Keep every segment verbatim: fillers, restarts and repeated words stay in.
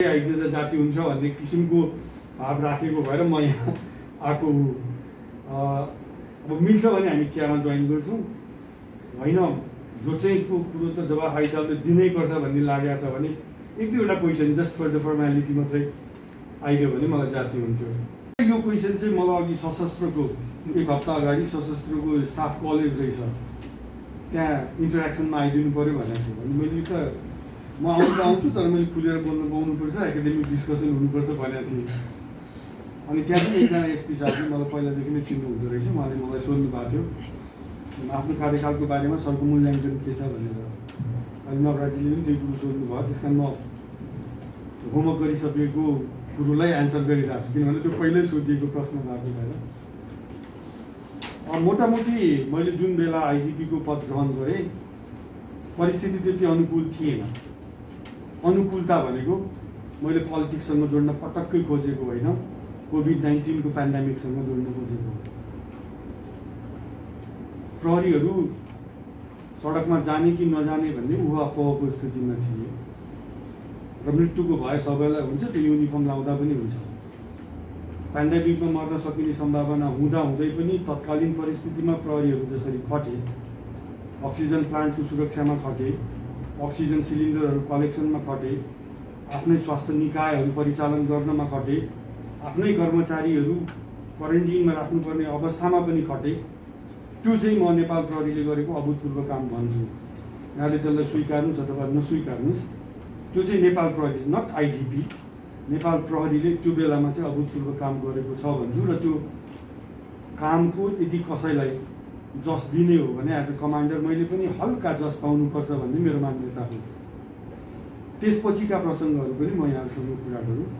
आइदिँदा जाति हुन्छ भन्ने किसिमको भाव राखेको भएर म यहाँ आएको। अब मिल्छ भने हामी चियामा जोइन गर्छौँ, होइन यो चाहिँ को कुरो त जब आइसाबले दिनै पर्छ भन्ने लागेको छ भने एक दुईवटा question just for the formality मात्रै आइदियो भने मलाई जाति हुन्थ्यो। यो क्वेसन चाहिँ मलाई अघि सशस्त्रको एक हप्ता अगाडि सशस्त्रको स्टाफ कलेज रहेछ त्यहाँ इन्टरेक्सनमा आइदिनु पऱ्यो भनेको थियो भने मैले त म आउनु त आउँछु तर मैले खुलेर बोल्नु पाउनुपर्छ, एकाडेमिक डिस्कसन हुनुपर्छ भनेको थिएँ। अनि त्यहाँ पनि एकजना एसपी साहबले मलाई पहिलादेखि नै चिन्नु हुँदो रहेछ, उहाँले मलाई सोध्नु भएको थियो आफ्नो कार्यकालको बारेमा सरको मूल्याङ्कन के छ भनेर। अहिले नवराजीले पनि त्यही कुरो सोध्नु भयो, त्यस कारण म होमवर्क गरिसकेको कुरोलाई एन्सर गरिरहेको छु किनभने त्यो पहिल्यै सोधिएको प्रश्न भएको भएर। मोटामोटी मैले जुन बेला आइजिपीको पद ग्रहण गरेँ परिस्थिति त्यति अनुकूल थिएन। अनुकूलता भनेको मैले पोलिटिक्ससँग जोड्न पटक्कै खोजेको होइन, कोभिड नाइन्टिनको पेन्डेमिकसँग जोड्न खोजेको। प्रहरीहरू सडकमा जाने कि नजाने भन्ने उहापोहको स्थितिमा थिए र मृत्युको भय सबैलाई हुन्छ, त्यो युनिफर्म लाउँदा पनि हुन्छ। पेन्डेमिकमा मर्न सकिने सम्भावना हुँदा हुँदै पनि तत्कालीन परिस्थितिमा प्रहरीहरू जसरी खटे, अक्सिजन प्लान्टको सुरक्षामा खटे, अक्सिजन सिलिन्डरहरू कलेक्सनमा खटे, आफ्नै स्वास्थ्य निकायहरू परिचालन गर्नमा खटे, आफ्नै कर्मचारीहरू क्वारेन्टिनमा राख्नुपर्ने अवस्थामा पनि खटे। त्यो चाहिँ म नेपाल प्रहरीले गरेको अभूतपूर्व काम भन्छु। यहाँले त्यसलाई स्वीकार्नुहोस् अथवा नस्वीकार्नुहोस्, त्यो चाहिँ नेपाल प्रहरी नट आइजिपी, नेपाल प्रहरीले त्यो बेलामा चाहिँ अभूतपूर्व काम गरेको छ भन्छु। र त्यो कामको यदि कसैलाई जस दिने हो भने एज अ कमान्डर मैले पनि हल्का जस पाउनुपर्छ भन्ने मेरो मान्यता हो। त्यसपछिका प्रसङ्गहरू पनि म यहाँसँग कुरा गरौँ।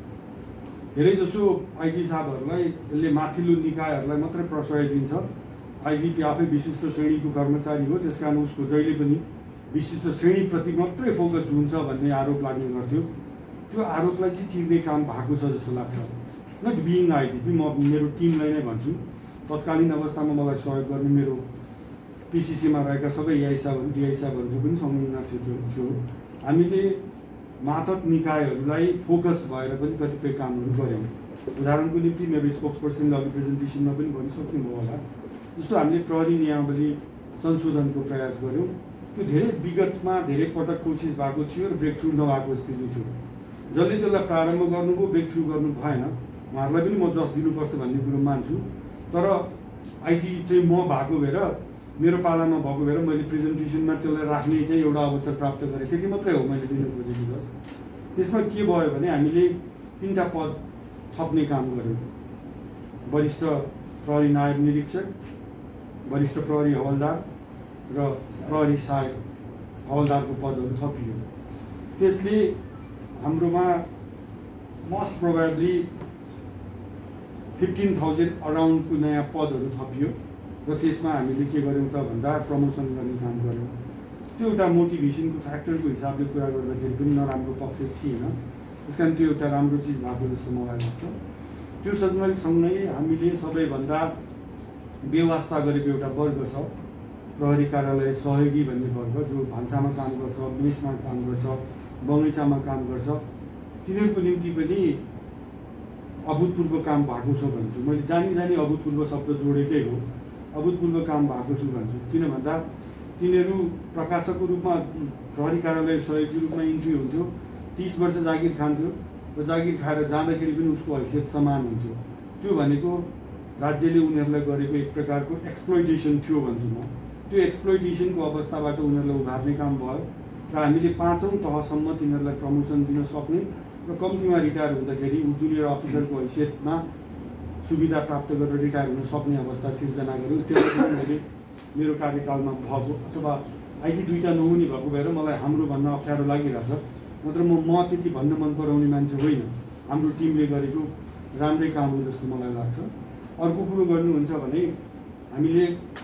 धेरै जसो आइजी साहबहरूलाई यसले माथिल्लो निकायहरूलाई मात्रै प्रश्रय दिन्छ। आइजिपी आफै विशिष्ट श्रेणीको कर्मचारी हो, त्यस कारण उसको जहिले पनि विशिष्ट श्रेणीप्रति मात्रै फोकस्ड हुन्छ भन्ने आरोप लाग्ने गर्थ्यो। त्यो आरोपलाई चाहिँ चिर्ने काम भएको छ जस्तो लाग्छ। नट बिइङ आइजिपी, म मेरो टिमलाई नै भन्छु, तत्कालीन अवस्थामा मलाई सहयोग गर्ने मेरो पिसिसीमा रहेका सबै एआई साहबहरू डिआई साहबहरूको पनि संलग्नता थियो थियो हामीले मातहत निकायहरूलाई फोकस भएर पनि कतिपय कामहरू गऱ्यौँ। उदाहरणको निम्ति मेरो स्पोक्स पर्सनले अघि प्रेजेन्टेसनमा पनि भनिसक्नुभयो होला, जस्तो हामीले प्रहरी नियमावली संशोधनको प्रयास गऱ्यौँ। त्यो धेरै विगतमा धेरै पटक कोसिस भएको थियो र ब्रेक थ्रु नभएको स्थिति थियो। जसले त्यसलाई प्रारम्भ गर्नुभयो ब्रेक थ्रु गर्नु भएन। उहाँहरूलाई पनि म जस दिनुपर्छ भन्ने कुरो मान्छु, तर आइजी चाहिँ म भएको भएर मेरो पालामा भएको भएर मैले प्रेजेन्टेसनमा त्यसलाई राख्ने चाहिँ एउटा अवसर प्राप्त गरेँ, त्यति मात्रै हो मैले दिन खोजेको जस। त्यसमा के भयो भने हामीले तिनवटा पद थप्ने काम गऱ्यौँ। वरिष्ठ प्रहरी नायब निरीक्षक, वरिष्ठ प्रहरी हवलदार र प्रहरी सहायक हवलदारको पदहरू थपियो। त्यसले हाम्रोमा मोस्ट प्रोबेबली फिफ्टिन थाउजन्ड अराउन्डको नयाँ पदहरू थपियो र त्यसमा हामीले के गर्यौँ त भन्दा प्रमोसन गर्ने काम गऱ्यौँ। त्यो एउटा मोटिभेसनको फ्याक्टरको हिसाबले कुरा गर्दाखेरि पनि नराम्रो पक्ष थिएन, त्यस कारण त्यो एउटा राम्रो चिज भएको जस्तो मलाई लाग्छ। त्यो सँगै सँगै हामीले सबैभन्दा व्यवस्था गरेको एउटा वर्ग छ प्रहरी कार्यालय सहयोगी भन्ने वर्ग, जो भान्सामा काम गर्छ, मेसमा काम गर्छ, बगैँचामा काम गर्छ। तिनीहरूको निम्ति पनि अभूतपूर्व काम भएको छ भन्छु। मैले जानी जानी अभूतपूर्व शब्द जोडेकै हो, अभूतपूर्व काम भएको छु भन्छु। किन भन्दा तिनीहरू प्रकाशकको रूपमा प्रहरी कार्यालय सहयोगी रूपमा इन्ट्री हुन्थ्यो, तीस वर्ष जागिर खान्थ्यो र जागिर खाएर जाँदाखेरि पनि उसको हैसियत समान हुन्थ्यो। त्यो भनेको राज्यले उनीहरूलाई गरेको एक प्रकारको एक्सप्लोइटेसन थियो भन्छु म। त्यो एक्सप्लोइटेसनको अवस्थाबाट उनीहरूलाई उभार्ने काम भयो र हामीले पाँचौँ तहसम्म तिनीहरूलाई प्रमोसन दिन सक्ने र कम्तीमा रिटायर हुँदाखेरि जुनियर अफिसरको हैसियतमा सुविधा प्राप्त गरेर रिटायर हुन सक्ने अवस्था सिर्जना गऱ्यौँ। त्यसले पनि मैले मेरो कार्यकालमा भएको अथवा आइजी दुईवटा नहुने भएको भएर मलाई हाम्रो भन्न अप्ठ्यारो लागिरहेछ। मात्र म म त्यति भन्न मन पराउने मान्छे होइन। हाम्रो टिमले गरेको राम्रै काम हो जस्तो मलाई लाग्छ। अर्को कुरो गर्नुहुन्छ भने हामीले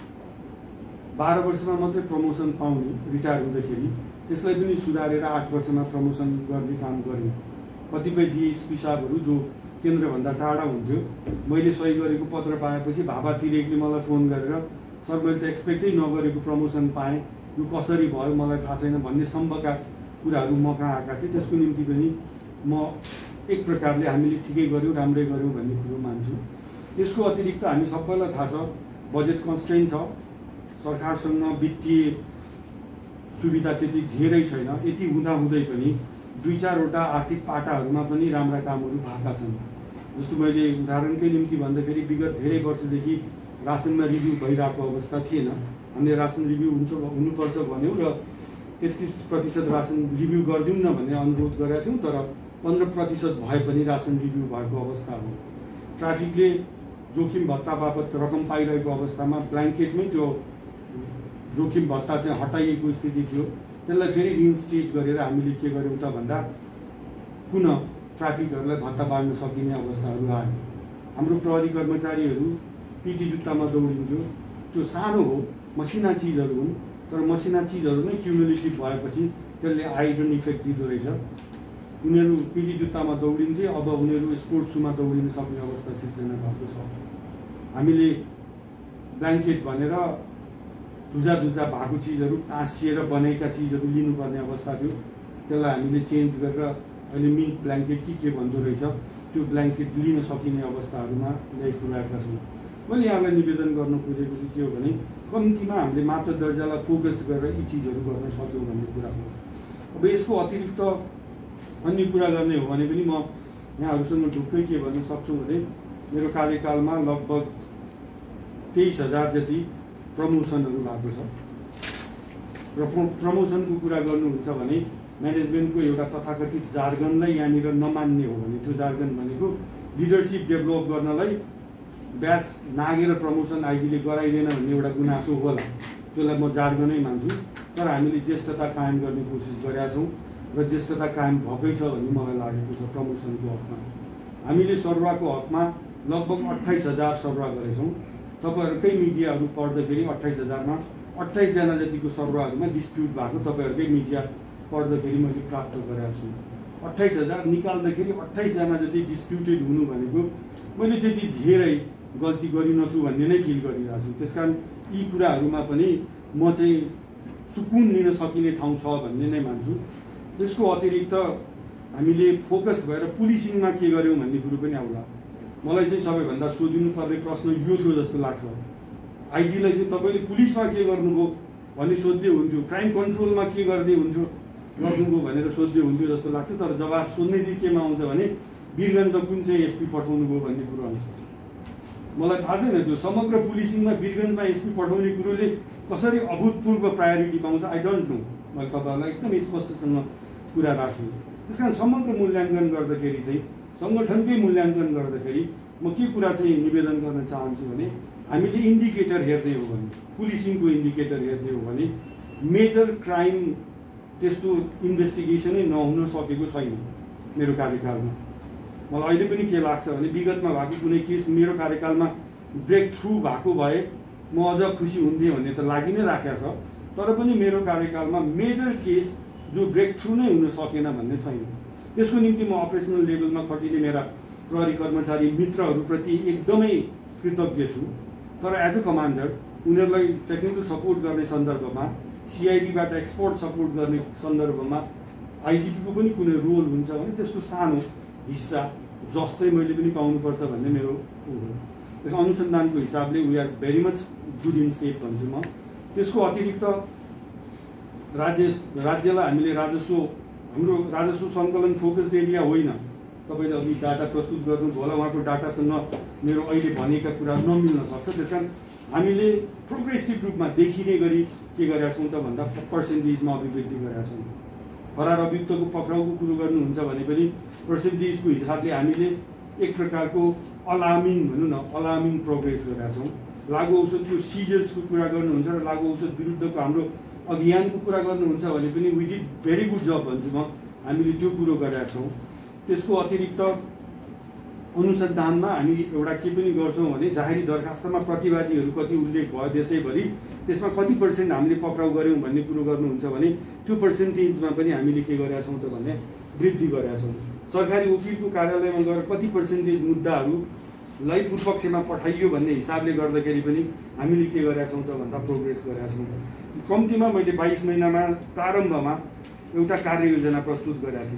बाह्र वर्षमा मात्रै प्रमोसन पाउने रिटायर हुँदाखेरि त्यसलाई पनि सुधारेर आठ वर्षमा प्रमोसन गर्ने काम गऱ्यौँ। कतिपय डिएसपी साहबहरू जो केन्द्रभन्दा टाढा हुन्थ्यो, मैले सही गरेको पत्र पाएपछि भाभा तिरेकले मलाई फोन गरेर सर मैले त एक्सपेक्टै नगरेको प्रमोसन पाएँ, यो कसरी भयो मलाई थाहा छैन भन्ने सम्भवका कुराहरू म कहाँ आएका थिएँ। त्यसको निम्ति पनि म एक प्रकारले हामीले ठिकै गर्यौँ, राम्रै गर्यौँ भन्ने कुरो मान्छु। त्यसको अतिरिक्त हामी सबैलाई थाहा छ बजेट कन्स्ट्रेन्ट छ, सरकारसँग वित्तीय सुविधा त्यति धेरै छैन। यति हुँदाहुँदै पनि दुई चारवटा आर्थिक पाटाहरूमा पनि राम्रा कामहरू भएका छन्। जस्तो मैले उदाहरणकै निम्ति भन्दाखेरि विगत धेरै वर्षदेखि रासनमा रिभ्यू भइरहेको अवस्था थिएन। हामीले रासन रिभ्यू हुन्छ हुनुपर्छ भन्यौँ र तेत्तिस प्रतिशत रासन रिभ्यू गरिदिउँ न भन्ने अनुरोध गरेका थियौँ, तर पन्ध्र प्रतिशत भए पनि रासन रिभ्यू भएको अवस्था हो। ट्राफिकले जोखिम भत्ता बापत रकम पाइरहेको अवस्थामा ब्ल्याङ्केटमै त्यो जोखिम भत्ता चाहिँ हटाइएको स्थिति थियो। त्यसलाई फेरि रिइन्स्टेट गरेर हामीले के गर्यौँ त भन्दा पुनः ट्राफिकहरूलाई भत्ता बाँड्न सकिने अवस्थाहरू आयो। हाम्रो प्रहरी कर्मचारीहरू पिटी जुत्तामा दौडिन्थ्यो। त्यो सानो हो, मसिना चिजहरू हुन्, तर मसिना चिजहरू नै क्युमुलेटिभ भएपछि त्यसले आइरन इफेक्ट दिँदो रहेछ। उनीहरू पिटी जुत्तामा दौडिन्थे, अब उनीहरू स्पोर्ट्स सुमा दौडिन सक्ने अवस्था सिर्जना भएको छ। हामीले ब्ल्याङ्केट भनेर धुजा धुजा भएको चिजहरू टाँसिएर बनेका चिजहरू लिनुपर्ने अवस्था थियो। त्यसलाई हामीले चेन्ज गरेर अहिले मिन्ट ब्ल्याङ्केट कि के भन्दो रहेछ त्यो ब्ल्याङ्केट लिन सकिने अवस्थाहरूमा ल्याइपुर्याएका छौँ। मैले यहाँलाई निवेदन गर्न खोजेको चाहिँ के हो भने कम्तीमा हामीले मात्र दर्जालाई फोकस्ड गरेर यी चिजहरू गर्न सक्यौँ भन्ने कुरा हो। अब यसको अतिरिक्त अन्य कुरा गर्ने हो भने पनि म यहाँहरूसँग ढुक्कै के भन्न सक्छु भने मेरो कार्यकालमा लगभग तेइस हजार जति प्रमोसनहरू भएको छ। र प्रमोसनको कुरा गर्नुहुन्छ भने म्यानेजमेन्टको एउटा तथाकथित जार्गनलाई यहाँनिर नमान्ने हो भने त्यो जार्गन भनेको लिडरसिप डेभलप गर्नलाई ब्याच नागेर प्रमोसन आइजीले गराइदिएन भन्ने एउटा गुनासो होला, त्यसलाई म जार्गनै मान्छु। तर हामीले ज्येष्ठता कायम गर्ने कोसिस गरेका छौँ र ज्येष्ठता कायम भएकै छ भन्ने मलाई लागेको छ। प्रमोसनको हकमा हामीले सरुवाको हकमा लगभग अट्ठाइस हजार सरुवा गरेछौँ। तपाईँहरूकै मिडियाहरू पढ्दाखेरि अट्ठाइस हजारमा अट्ठाइसजना जतिको सरुवाहरूमा डिस्प्युट भएको तपाईँहरूकै मिडिया पढ्दाखेरि मैले प्राप्त गरेका छु। अट्ठाइस हजार निकाल्दाखेरि अट्ठाइसजना जति डिस्प्युटेड हुनु भनेको मैले त्यति धेरै गल्ती गरिनछु भन्ने नै फिल गरिरहेको छु। त्यस कारण यी कुराहरूमा पनि म चाहिँ सुकुन लिन सकिने ठाउँ छ भन्ने नै मान्छु। त्यसको अतिरिक्त हामीले फोकस भएर पुलिसिङमा के गर्यौँ भन्ने कुरो पनि आउला। मलाई चाहिँ सबैभन्दा सोधिनुपर्ने प्रश्न यो थियो जस्तो लाग्छ। आइजीलाई चाहिँ तपाईँले पुलिसमा के गर्नुभयो भन्ने सोध्दै हुन्थ्यो, क्राइम कन्ट्रोलमा के गर्दै हुन्थ्यो गर्नुभयो भनेर सोध्दै हुन्थ्यो जस्तो लाग्छ। तर जवाब सोध्ने चाहिँ केमा आउँछ भने वीरगन्ज कुन चाहिँ एसपी पठाउनु भयो भन्ने कुरो आउँछ। मलाई थाहा छैन त्यो समग्र पुलिसिङमा वीरगन्जमा एसपी पठाउने कुरोले कसरी अभूतपूर्व प्रायोरिटी पाउँछ, आई डोन्ट नो। मैले तपाईँहरूलाई एकदम स्पष्टसँग कुरा राख्छु। त्यस कारण समग्र मूल्याङ्कन गर्दाखेरि चाहिँ सङ्गठनकै मूल्याङ्कन गर्दाखेरि म के कुरा चाहिँ निवेदन गर्न चाहन्छु भने हामीले इन्डिकेटर हेर्दै हो भने पुलिसिङको इन्डिकेटर हेर्दै हो भने मेजर क्राइम त्यस्तो इन्भेस्टिगेसनै नहुन सकेको छैन मेरो कार्यकालमा। मलाई अहिले पनि के लाग्छ भने विगतमा भएको कुनै केस मेरो कार्यकालमा ब्रेक थ्रु भएको भए म अझ खुसी हुन्थेँ भन्ने त लागि नै राखेको छ। तर पनि मेरो कार्यकालमा मेजर केस जो ब्रेक थ्रु नै हुन सकेन भन्ने छैन। त्यसको निम्ति म अपरेसनल लेभलमा खटिने मेरा प्रहरी कर्मचारी मित्रहरूप्रति एकदमै कृतज्ञ छु। तर एज अ कमान्डर उनीहरूलाई टेक्निकल सपोर्ट गर्ने सन्दर्भमा, सिआइडीबाट एक्सपर्ट सपोर्ट गर्ने सन्दर्भमा आइजिपीको पनि कुनै रोल हुन्छ भने त्यसको सानो हिस्सा जस्तै मैले पनि पाउनुपर्छ भन्ने मेरो हो। अनुसन्धानको हिसाबले we are very much good in shape भन्छु म। त्यसको अतिरिक्त राज्य राज्यलाई हामीले राजस्व हाम्रो राजस्व सङ्कलन फोकस्ड एरिया होइन। तपाईँले अघि डाटा प्रस्तुत गर्नुभयो होला, उहाँको डाटासँग मेरो अहिले भनेका कुरा नमिल्न सक्छ। त्यस कारण हामीले प्रोग्रेसिभ रूपमा देखिने गरी के गरेका छौँ त भन्दा पर्सेन्टेजमा अभिवृद्धि गरेका छौँ। फरार अभियुक्तको पक्राउको कुरो गर्नुहुन्छ भने पनि पर्सेन्टेजको हिसाबले हामीले एक प्रकारको अलार्मिङ भनौँ न अलार्मिङ प्रोग्रेस गरेका छौँ। लागु औषधको सिजर्सको कुरा गर्नुहुन्छ र लागु औषध विरुद्धको हाम्रो अभियानको कुरा गर्नुहुन्छ भने पनि we did very good job भन्छु म। हामीले त्यो कुरो गरेका छौँ। त्यसको अतिरिक्त अनुसन्धानमा हामी एउटा के पनि गर्छौँ भने जाहेरी दरखास्तमा प्रतिवादीहरू कति उल्लेख भयो देशैभरि, त्यसमा कति पर्सेन्ट हामीले पक्राउ गऱ्यौँ भन्ने कुरो गर्नुहुन्छ भने त्यो पर्सेन्टेजमा पनि हामीले के गरेका छौँ त भने वृद्धि गरेका छौँ। सरकारी वकिलको कार्यालयमा गएर कति पर्सेन्टेज मुद्दाहरूलाई पूर्वपक्षमा पठाइयो भन्ने हिसाबले गर्दाखेरि पनि हामीले के गरेका छौँ त भन्दा प्रोग्रेस गरेका छौँ। कम्तीमा मैले बाइस महिनामा प्रारम्भमा एउटा कार्ययोजना प्रस्तुत गरेका थिएँ।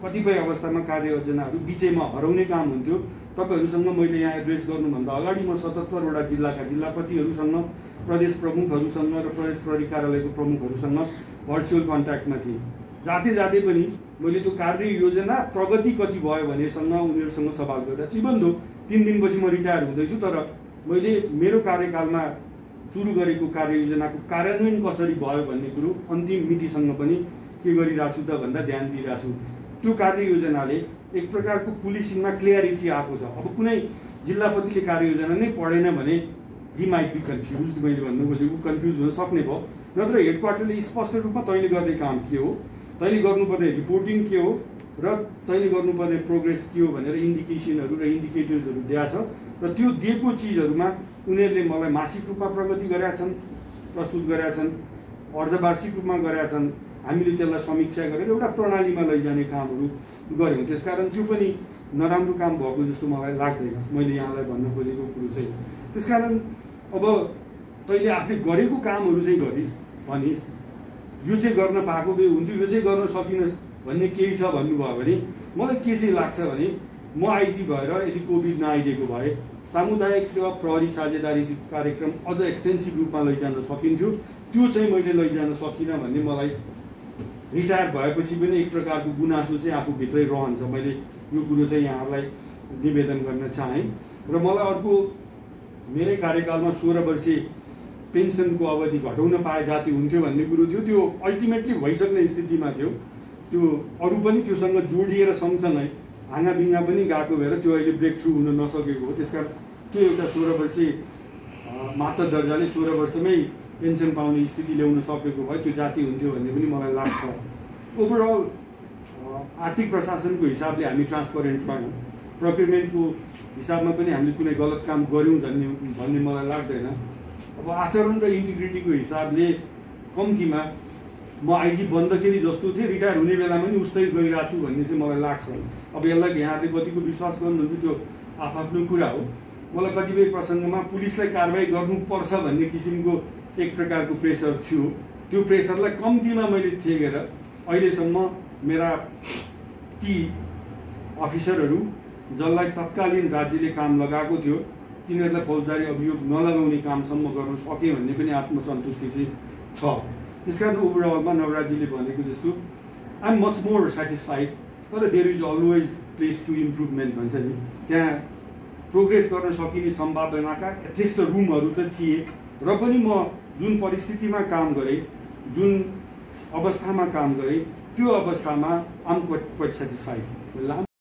कतिपय अवस्थामा कार्ययोजनाहरू बिचैमा हराउने काम हुन्थ्यो। तपाईँहरूसँग मैले यहाँ एड्रेस गर्नुभन्दा अगाडि म सतहत्तरवटा जिल्लाका जिल्लापतिहरूसँग, प्रदेश प्रमुखहरूसँग र प्रदेश प्रहरी कार्यालयको प्रमुखहरूसँग भर्चुअल कन्ट्याक्टमा थिएँ। जाँदै जाँदै पनि मैले त्यो कार्य योजना प्रगति कति भयो भनेसँग उनीहरूसँग सवाल गरिरहेको छु। इभन दो तिन दिनपछि म रिटायर हुँदैछु, तर मैले मेरो कार्यकालमा सुरु गरेको कार्ययोजनाको कार्यान्वयन कसरी भयो भन्ने कुरो अन्तिम मितिसँग पनि के गरिरहेको छु त भन्दा ध्यान दिइरहेको छु। त्यो कार्ययोजनाले एक प्रकारको पुलिसिङमा क्लियरिटी आएको छ। अब कुनै जिल्लापतिले कार्ययोजना नै पढेन भने हि माइट बी कन्फ्युज, मैले भन्नु खोजेको कन्फ्युज हुन सक्ने भयो। नत्र हेडक्वार्टरले स्पष्ट रूपमा तैँले गर्ने काम के हो, तैँले गर्नुपर्ने रिपोर्टिङ के हो र तैँले गर्नुपर्ने प्रोग्रेस के हो भनेर इन्डिकेसनहरू र इन्डिकेटर्सहरू दिएको छ। र त्यो दिएको चिजहरूमा उनीहरूले मलाई मासिक रूपमा प्रगति गरेका छन्, प्रस्तुत गरेका छन्, अर्धवार्षिक रूपमा गरेका छन्। हामीले त्यसलाई समीक्षा गरेर एउटा प्रणालीमा लैजाने कामहरू गऱ्यौँ। त्यसकारण त्यो पनि नराम्रो काम भएको जस्तो मलाई लाग्दैन, मैले यहाँलाई भन्न खोजेको कुरो चाहिँ। त्यसकारण अब तैँले आफूले गरेको कामहरू चाहिँ गरिस् भनिस्, यो चाहिँ गर्न पाएको भए हुन्थ्यो, यो चाहिँ गर्न सकिनस् भन्ने केही छ भन्नुभयो भने मलाई के चाहिँ लाग्छ भने म आइजी भएर यदि कोभिड नआइदिएको भए सामुदायिक र प्रहरी साझेदारी कार्यक्रम अझ एक्सटेन्सिभ रूपमा लैजान सकिन्थ्यो। त्यो चाहिँ मैले लैजान सकिनँ भन्ने मलाई रिटायर भएपछि पनि एक प्रकारको गुनासो चाहिँ आफूभित्रै रहन्छ। मैले यो कुरो चाहिँ यहाँहरूलाई निवेदन गर्न चाहेँ। र मलाई अर्को मेरै कार्यकालमा सोह्र वर्षे पेन्सनको अवधि घटाउन पाए जाति हुन्थ्यो भन्ने कुरो थियो। त्यो अल्टिमेटली भइसक्ने स्थितिमा थियो। त्यो अरू पनि त्योसँग जोडिएर सँगसँगै हाँगाबिङ्गा पनि गएको भएर त्यो अहिले ब्रेक थ्रु हुन नसकेको हो। त्यसकारण त्यो एउटा सोह्र वर्षे मात्र दर्जाले सोह्र वर्षमै पेन्सन पाउने स्थिति ल्याउन सकेको भए त्यो जाति हुन्थ्यो भन्ने पनि मलाई लाग्छ। ओभरअल आर्थिक प्रशासनको हिसाबले हामी ट्रान्सपरेन्ट भयौँ, प्रोक्युरमेन्टको हिसाबमा पनि हामीले कुनै गलत काम गऱ्यौँ भन्ने भन्ने मलाई लाग्दैन। अब आचरण र इन्टिग्रिटीको हिसाबले कम्तीमा म आइजी बन्दाखेरि जस्तो थिएँ, रिटायर हुने बेलामा पनि उस्तै गइरहेको छु भन्ने चाहिँ मलाई लाग्छ। अब यसलाई यहाँले कतिको विश्वास गर्नुहुन्छ त्यो आफ्नो कुरा हो। मलाई कतिपय प्रसङ्गमा पुलिसलाई कारवाही गर्नुपर्छ भन्ने किसिमको एक प्रकारको प्रेसर थियो। त्यो प्रेसरलाई कम्तीमा मैले थेगेर अहिलेसम्म मेरा ती अफिसरहरू जसलाई तत्कालीन राज्यले काम लगाएको थियो तिनीहरूलाई फौजदारी अभियोग नलगाउने कामसम्म गर्न सकेँ भन्ने पनि आत्मसन्तुष्टि चाहिँ छ। त्यसकारण ओभरअलमा नवराजीले भनेको जस्तो I am much more satisfied. तर there is always place to improvement भन्छ नि, त्यहाँ प्रोग्रेस गर्न सकिने सम्भावनाका यथेष्ट रुमहरू त थिए। र पनि म जुन परिस्थितिमा काम गरेँ, जुन अवस्थामा काम गरेँ, त्यो अवस्थामा आम क्वाइट सेटिस्फाइड।